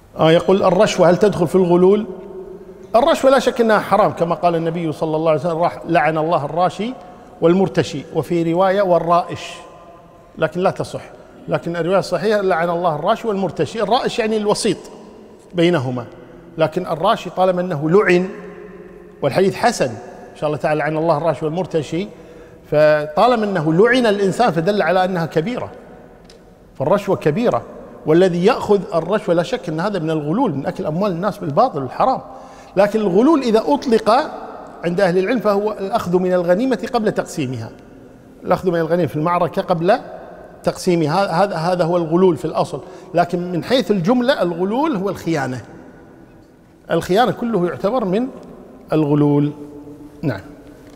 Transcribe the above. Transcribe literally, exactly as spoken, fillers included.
آه يقول الرشوة هل تدخل في الغلول؟ الرشوة لا شك أنها حرام، كما قال النبي صلى الله عليه وسلم لعن الله الراشي والمرتشي، وفي رواية والرائش، لكن لا تصح. لكن الرواية الصحيحة لعن الله الراشي والمرتشي. الرائش يعني الوسيط بينهما، لكن الراشي طالما أنه لعن، والحديث حسن إن شاء الله تعالى، لعن الله الراشي والمرتشي، فطالما أنه لعن الإنسان فدل على أنها كبيرة، فالرشوة كبيرة، والذي يأخذ الرشوة لا شك أن هذا من الغلول، من أكل أموال الناس بالباطل والحرام. لكن الغلول إذا أطلق عند أهل العلم فهو الأخذ من الغنيمة قبل تقسيمها، الأخذ من الغنيمة في المعركة قبل تقسيمها، هذا هذا هو الغلول في الأصل. لكن من حيث الجملة الغلول هو الخيانة، الخيانة كله يعتبر من الغلول. نعم.